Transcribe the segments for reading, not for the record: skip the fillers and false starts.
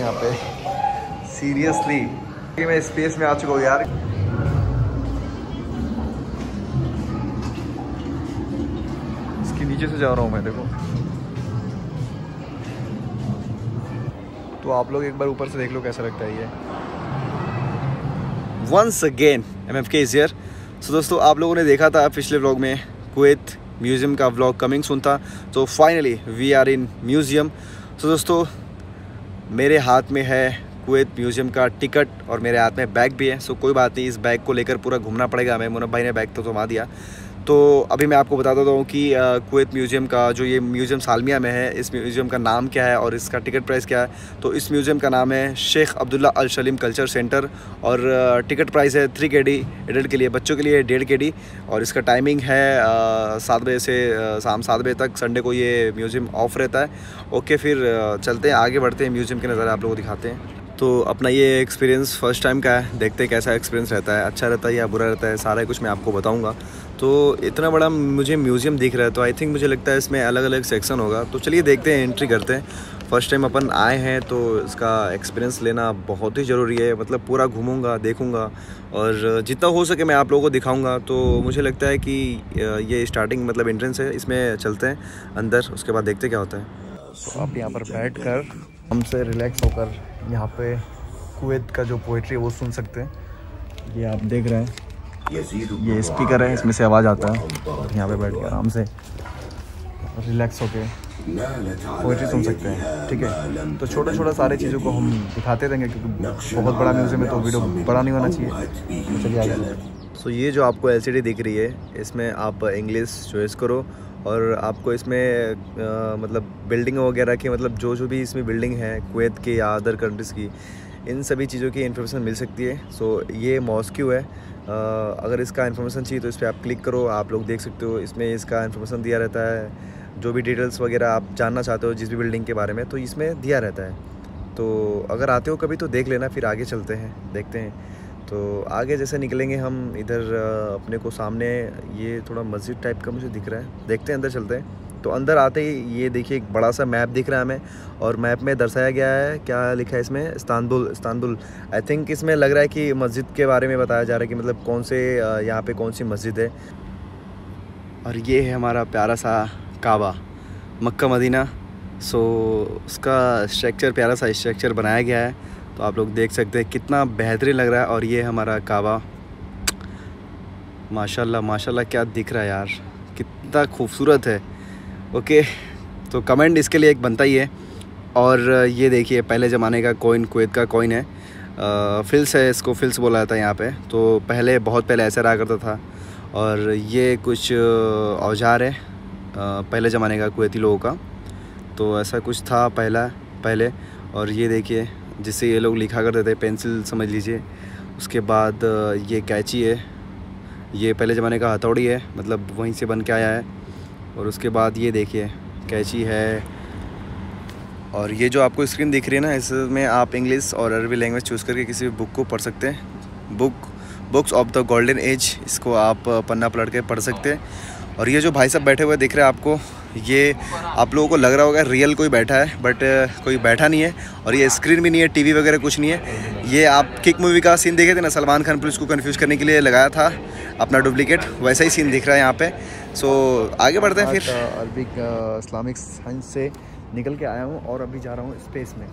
यहाँ पे सीरियसली मैं स्पेस में आ चुका हूँ यार। इसके नीचे से जा रहा हूँ मैं, देखो। तो आप लोग एक बार ऊपर से देख लो कैसा लगता है ये। Once again MFK is here. So दोस्तों, आप लोगों ने देखा था पिछले व्लॉग में कुवैत म्यूज़ियम का व्लॉग कमिंग सुन था। तो finally we are in museum. So दोस्तों, मेरे हाथ में है कुवैत म्यूज़ियम का टिकट और मेरे हाथ में बैग भी है। सो कोई बात नहीं, इस बैग को लेकर पूरा घूमना पड़ेगा हमें। मुनव्वर भाई ने बैग तो थमा दिया। तो अभी मैं आपको बता देता हूँ कि कुवैत म्यूज़ियम का जो ये म्यूज़ियम सालमिया में है, इस म्यूज़ियम का नाम क्या है और इसका टिकट प्राइस क्या है। तो इस म्यूज़ियम का नाम है Sheikh Abdullah Al Salim culture centre और टिकट प्राइस है 3 KD एडल्ट के लिए, बच्चों के लिए 1.5 KD। और इसका टाइमिंग है 7 बजे से शाम 7 बजे तक। संडे को ये म्यूज़ियम ऑफ रहता है। ओके, फिर चलते हैं, आगे बढ़ते हैं, म्यूज़ियम के नज़ारे आप लोगों को दिखाते हैं। तो अपना ये एक्सपीरियंस फ़र्स्ट टाइम का है, देखते हैं कैसा एक्सपीरियंस रहता है, अच्छा रहता है या बुरा रहता है, सारा कुछ मैं आपको बताऊंगा। तो इतना बड़ा मुझे म्यूज़ियम दिख रहा है, तो आई थिंक मुझे लगता है इसमें अलग अलग सेक्शन होगा। तो चलिए देखते हैं, एंट्री करते हैं। फ़र्स्ट टाइम अपन आए हैं तो इसका एक्सपीरियंस लेना बहुत ही ज़रूरी है। मतलब पूरा घूमूंगा, देखूंगा और जितना हो सके मैं आप लोगों को दिखाऊंगा। तो मुझे लगता है कि ये स्टार्टिंग मतलब एंट्रेंस है, इसमें चलते हैं अंदर, उसके बाद देखते क्या होता है। तो आप यहाँ पर बैठ कर हमसे रिलैक्स होकर यहाँ पे कुवैत का जो पोइट्री है वो सुन सकते हैं। ये आप देख रहे हैं, ये स्पीकर है, इसमें से आवाज़ आता है। यहाँ पे बैठ के आराम से रिलैक्स होके पोइट्री सुन सकते हैं, ठीक है। तो छोटा छोटा सारी चीज़ों को हम दिखाते रहेंगे क्योंकि बहुत बड़ा म्यूज़ियम है तो वीडियो बड़ा नहीं होना चाहिए। तो चलिए आगे। सो ये जो आपको LCD दिख रही है, इसमें आप इंग्लिश चॉइस करो और आपको इसमें मतलब बिल्डिंग वगैरह की, मतलब जो भी इसमें बिल्डिंग है कुवैत की या अदर कंट्रीज़ की, इन सभी चीज़ों की इन्फॉर्मेशन मिल सकती है। सो ये मॉस्क्यू है। अगर इसका इन्फॉर्मेशन चाहिए तो इस पर आप क्लिक करो, आप लोग देख सकते हो। इसमें इसका इन्फॉर्मेशन दिया रहता है, जो भी डिटेल्स वगैरह आप जानना चाहते हो जिस भी बिल्डिंग के बारे में, तो इसमें दिया रहता है। तो अगर आते हो कभी तो देख लेना, फिर आगे चलते हैं, देखते हैं। तो आगे जैसे निकलेंगे हम इधर, अपने को सामने ये थोड़ा मस्जिद टाइप का मुझे दिख रहा है, देखते हैं अंदर चलते हैं। तो अंदर आते ही ये देखिए एक बड़ा सा मैप दिख रहा है हमें, और मैप में दर्शाया गया है, क्या लिखा है इसमें, इस्तांबुल। आई थिंक इसमें लग रहा है कि मस्जिद के बारे में बताया जा रहा है कि मतलब कौन से यहाँ पे कौन सी मस्जिद है। और ये है हमारा प्यारा सा काबा, मक्का मदीना। सो उसका स्ट्रक्चर, प्यारा सा स्ट्रक्चर बनाया गया है, तो आप लोग देख सकते हैं कितना बेहतरीन लग रहा है। और ये हमारा काबा, माशाल्लाह माशाल्लाह क्या दिख रहा है यार, कितना खूबसूरत है। ओके, तो कमेंट इसके लिए एक बनता ही है। और ये देखिए पहले ज़माने का कॉइन, कुवैत का कॉइन है, फिल्स है, इसको फिल्स बोला जाता है यहाँ पे। तो पहले, बहुत पहले ऐसा रहा करता था। और ये कुछ औजार है पहले ज़माने का कुवैती लोगों का, तो ऐसा कुछ था पहले। और ये देखिए जिससे ये लोग लिखा करते थे, पेंसिल समझ लीजिए। उसके बाद ये कैंची है, ये पहले ज़माने का हथौड़ी है, मतलब वहीं से बन के आया है। और उसके बाद ये देखिए कैंची है। और ये जो आपको स्क्रीन दिख रही है ना, इसमें आप इंग्लिश और अरबी लैंग्वेज चूज़ करके किसी भी बुक को पढ़ सकते हैं। Books of the golden age, इसको आप पन्ना पलट के पढ़ सकते हैं। और ये जो भाई साहब बैठे हुए दिख रहे हैं आपको, ये आप लोगों को लग रहा होगा रियल कोई बैठा है, बट कोई बैठा नहीं है। और ये स्क्रीन भी नहीं है, टीवी वगैरह कुछ नहीं है। ये आप किक मूवी का सीन देखे थे ना, सलमान खान पुलिस को कंफ्यूज करने के लिए लगाया था अपना डुप्लीकेट, वैसा ही सीन दिख रहा है यहाँ पे। सो आगे बढ़ते हैं। फिर अरबिक इस्लामिक साइंस से निकल के आया हूँ और अभी जा रहा हूँ स्पेस में।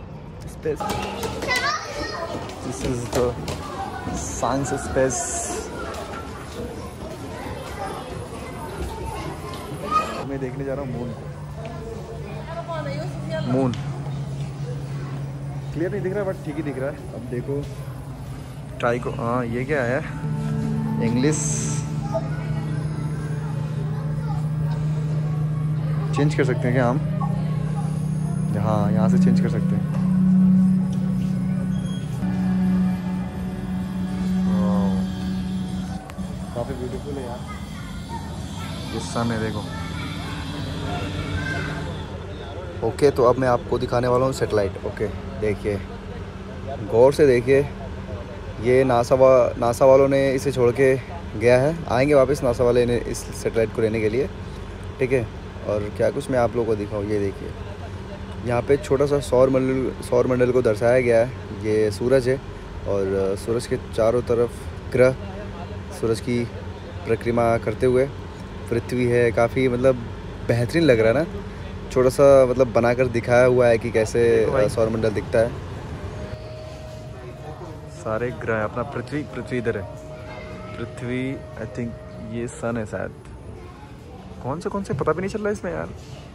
This is the science space. मैं देखने जा रहा हूँ मून को। मून क्लियर नहीं दिख रहा बट ठीक ही दिख रहा है। अब देखो ट्राई को, हाँ ये क्या है, इंग्लिश चेंज कर सकते हैं क्या हम? हाँ, यहाँ से चेंज कर सकते हैं। काफ़ी ब्यूटीफुल है यार, ये सन है देखो। ओके, तो अब मैं आपको दिखाने वाला हूँ सैटेलाइट। ओके देखिए, गौर से देखिए, ये नासा वालों ने इसे छोड़ के गया है, आएंगे वापस नासा वाले ने इस सैटेलाइट को लेने के लिए, ठीक है। और क्या कुछ मैं आप लोगों को दिखाऊँ, ये देखिए यहाँ पे छोटा सा सौर मंडल को दर्शाया गया है। ये सूरज है और सूरज के चारों तरफ ग्रह सूरज की परिक्रमा करते हुए, पृथ्वी है। काफ़ी मतलब बेहतरीन लग रहा है ना, छोटा सा मतलब बनाकर दिखाया हुआ है कि कैसे सौर मंडल दिखता है। सारे ग्रह अपना पृथ्वी इधर है। पृथ्वी आई थिंक ये सन है शायद, कौन से पता भी नहीं चल रहा है इसमें यार।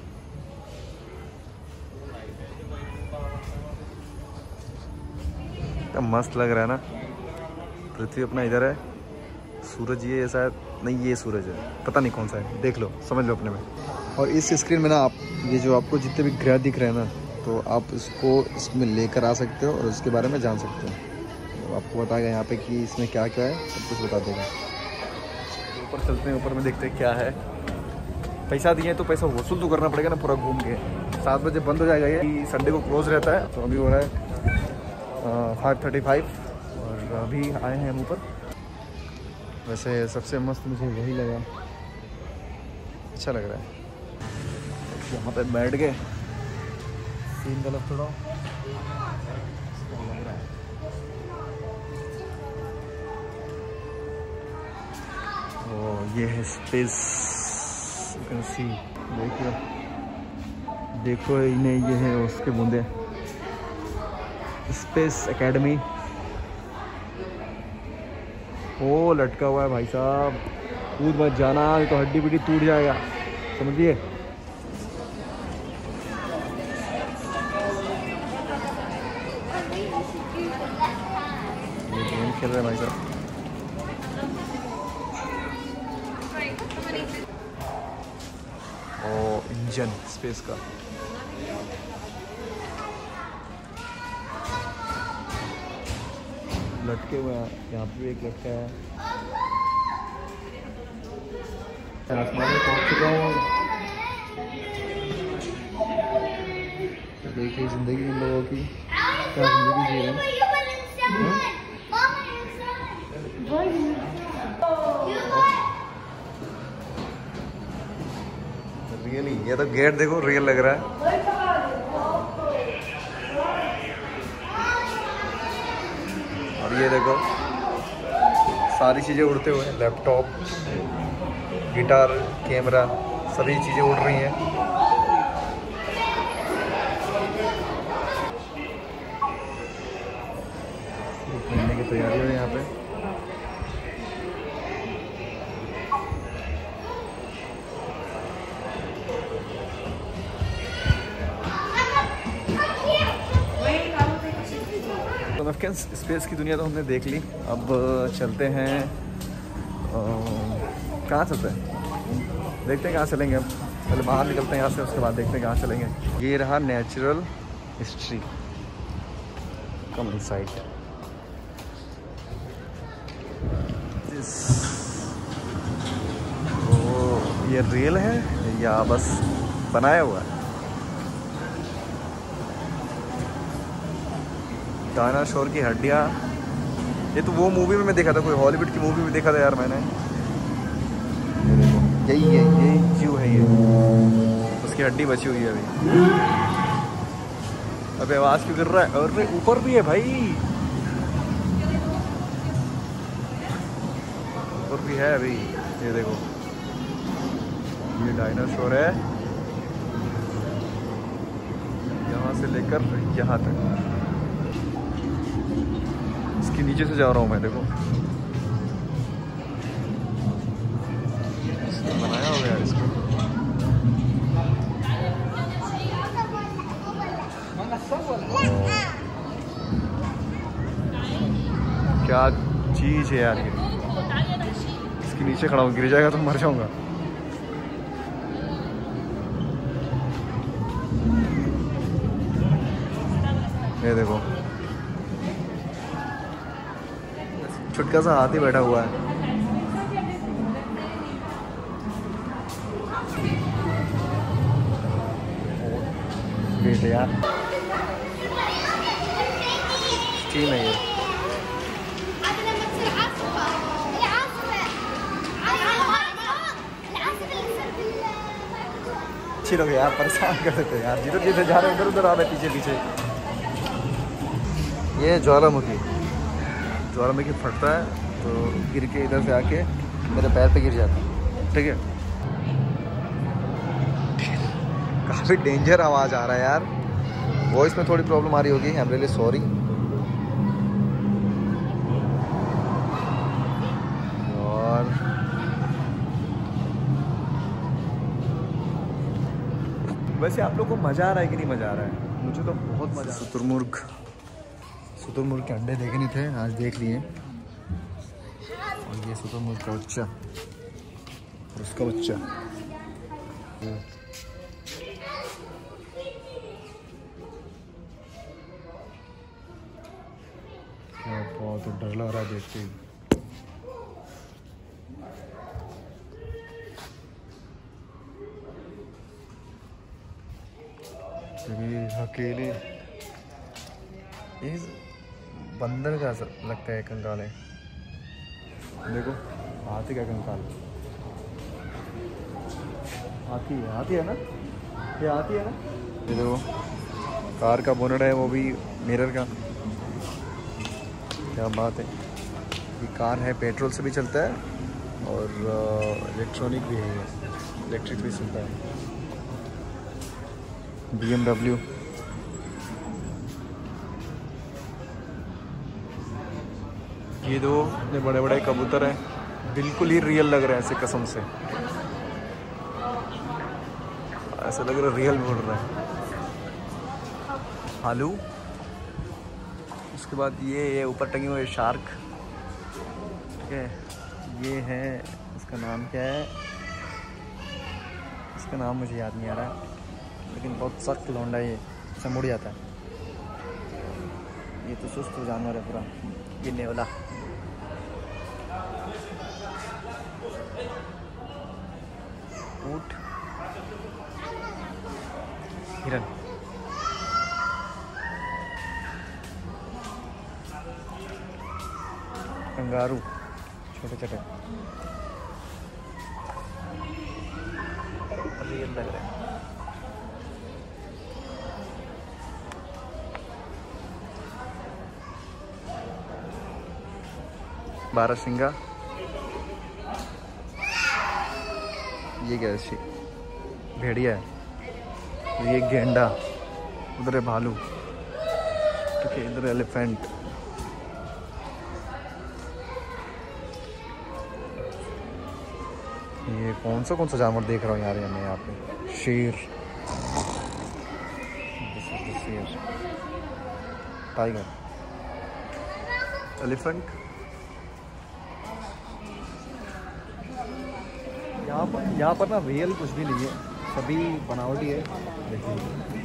क्या मस्त लग रहा है ना। पृथ्वी अपना इधर है, सूरज ये शायद नहीं, ये सूरज है, पता नहीं कौन सा है, देख लो समझ लो अपने में। और इस स्क्रीन में ना आप ये जो आपको जितने भी ग्रह दिख रहे हैं ना, तो आप इसको इसमें लेकर आ सकते हो और उसके बारे में जान सकते हो। तो आपको बताएगा यहाँ पे कि इसमें क्या क्या है, सब कुछ बता देगा। ऊपर चलते हैं, ऊपर में देखते हैं क्या है। पैसा दिए तो पैसा वसूल तो करना पड़ेगा ना पूरा घूम के। 7 बजे बंद हो जाएगा, ये संडे को क्लोज रहता है। तो अभी हो रहा है 5:35 और अभी आए हैं हम ऊपर। वैसे सबसे मस्त मुझे वही लगा, अच्छा लग रहा है। यहाँ पे बैठ गए, सीन गलत थोड़ा लग रहा है। ओ ये है स्पेस, यू कैन सी, देखो इन्हें, ये है उसके बूंदे, स्पेस एकेडमी। ओ लटका हुआ है भाई साहब, कूद मत जाना तो हड्डी पिड्डी टूट जाएगा, समझिए। ये गेम खेल रहे हैं भाई साहब। ओ इंजन स्पेस का, लटके हुए हैं, यहाँ पे भी एक लटका है। आसमान में पहुँच चुका हूँ। देखिए जिंदगी इन लोगों की, क्या जिंदगी जी रहे हैं। रियली, ये तो गेट देखो रियल लग रहा है। और ये देखो सारी चीज़ें उड़ते हुए, लैपटॉप, गिटार, कैमरा, सभी चीज़ें उड़ रही हैं। खेलने की तैयारी है यहाँ पे। तो फ्रेंड्स स्पेस की दुनिया तो हमने देख ली, अब चलते हैं, कहाँ चलते हैं, देखते हैं कहाँ चलेंगे। अब पहले बाहर निकलते हैं यहाँ से, उसके बाद देखते हैं कहाँ चलेंगे। ये रहा नेचुरल हिस्ट्री, कम इनसाइड। तो ये रियल है या बस बनाया हुआ है? डायनासोर की हड्डियाँ, ये तो वो मूवी में मैं देखा था, कोई हॉलीवुड की मूवी में देखा था यार मैंने। ये देखो यही है, यही जीव है, ये उसकी हड्डी बची हुई है अभी। अबे आवाज़ क्यों कर रहा है? और ऊपर भी है भाई, ऊपर भी है अभी। ये देखो ये डायनासोर है, यहाँ से लेकर यहाँ तक। इसके नीचे से जा रहा हूँ मैं, देखो बनाया हो गया इसको। क्या चीज है यार ये, इसके नीचे खड़ा हूँ, गिर जाएगा तो मर जाऊंगा। ये देखो छुटका सा हाथी बैठा हुआ है। ग्रेट यार, स्टीम है ये। पक्षी लोग यार परेशान कर देते हैं यार, जिधर जिधर जा रहे हैं उधर उधर आ रहे पीछे पीछे। ये ज्वालामुखी फटता है तो गिर के इधर से आके मेरे पैर पे गिर जाता है, ठीक है। काफ़ी डेंजर आवाज़ आ रहा है यार, वॉइस में थोड़ी प्रॉब्लम आ रही होगी, आई एम रियली सॉरी। और वैसे आप लोग को मज़ा आ रहा है कि नहीं मज़ा आ रहा है? मुझे तो बहुत मज़ा। शुतुरमुर्ग के अंडे देखे नहीं थे, आज देख लिए। और ये शुतुरमुर्ग का बच्चा और उसका बच्चा। क्या बहुत डर लग रहा है देखते ही। अकेले ये बंदर का लगता है कंकाल है, देखो हाथी का कंकाल। हाथी है ना, ये हाथी है ना। ये देखो कार का बोनट है, वो भी मिरर का, क्या बात है। ये कार है, पेट्रोल से भी चलता है और इलेक्ट्रॉनिक भी है, इलेक्ट्रिक भी चलता है। BMW। ये दो इतने बड़े बड़े कबूतर हैं, बिल्कुल ही रियल लग रहे हैं ऐसे, कसम से ऐसा लग रहा है रियल में उड़ रहा है। भालू, उसके बाद ये ऊपर टंगे हुए शार्क, ठीक है। ये है, इसका नाम क्या है, इसका नाम मुझे याद नहीं आ रहा है, लेकिन बहुत सख्त लौंडा है, ये से मुड़ जाता है। ये तो सुस्त जानवर है पूरा, ये नेवला। ऊंट, हिरन, कंगारू छोटे छोटे, रियल लग रहे हैं। बारहसिंगा, ये क्या है, भेड़िया है, ये गेंडा, उधर है भालू, ठीक है, इधर एलिफेंट। ये कौन सा जानवर देख रहा हूँ यार मैं यहाँ पे, शेर, टाइगर, एलिफेंट। यहाँ पर ना रियल कुछ भी नहीं है, सभी बनावटी है। देखिए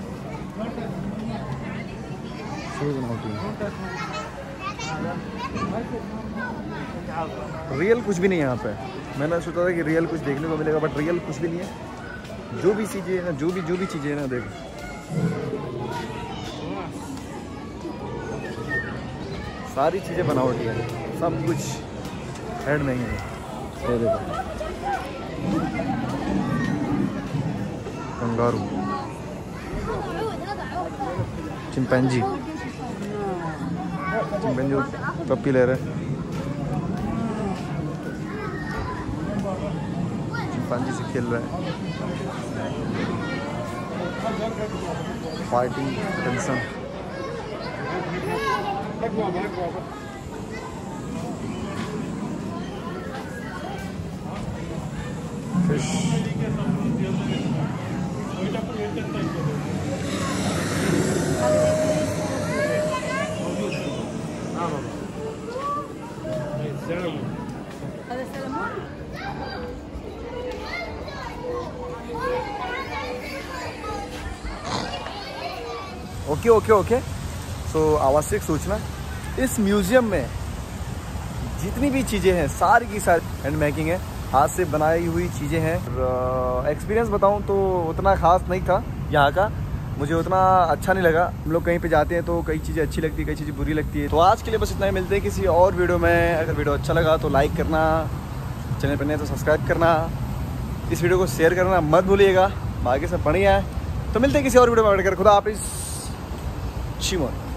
सभी बनावटी है, रियल कुछ भी नहीं है यहाँ पे। मैंने सोचा था कि रियल कुछ देखने को मिलेगा, बट रियल कुछ भी नहीं है। जो भी चीज़ें हैं ना, जो भी चीज़ें हैं ना, देखो सारी चीज़ें बनावटी है, सब कुछ हेड नहीं है। ये देखो कंगारू, चिंपैंजी पप्पी ले रहे, चिंपैंजी से खेल रहा है, fighting tension. Fish, okay. So आवश्यक सूचना, इस म्यूज़ियम में जितनी भी चीज़ें हैं सारी की सारी हैंड मेकिंग है, हाथ से बनाई हुई चीज़ें हैं। एक्सपीरियंस बताऊं तो उतना ख़ास नहीं था यहाँ का, मुझे उतना अच्छा नहीं लगा। हम लोग कहीं पे जाते हैं तो कई चीज़ें अच्छी लगती है, कई चीज़ें बुरी लगती है। तो आज के लिए बस इतना ही, मिलते हैं किसी और वीडियो में। अगर वीडियो अच्छा लगा तो लाइक करना, चैनल पर नए तो सब्सक्राइब करना, इस वीडियो को शेयर करना मत भूलिएगा। बाकी सब बढ़िया है। तो मिलते हैं किसी और वीडियो में, बैठकर खुदा हाफिज़।